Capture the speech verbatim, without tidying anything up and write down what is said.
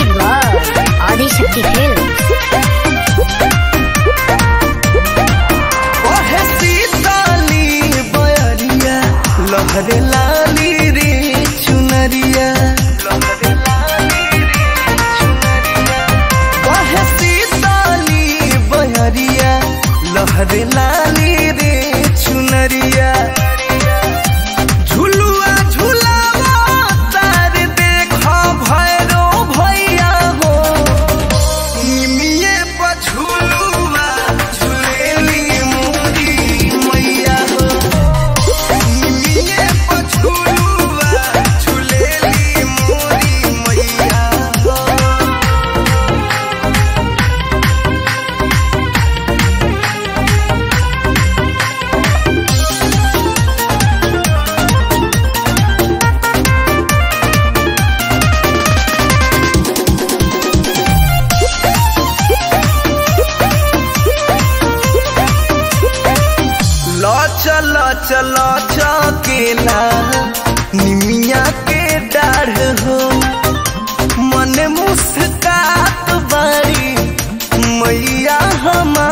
Presented by Adi Shakti Films. लहरे लाली रे चुनरिया बहे सीताली बहरिया लहरे लाली रे चुनरिया झुलुआ झुलावा तार देखो भैरो भैया हो निमिये पर झुलुआ झुलेली मोरी मैया हो चलो चलो चकेला निमिया के डाढ़ हो मन मुस्कात बारी मैया हमार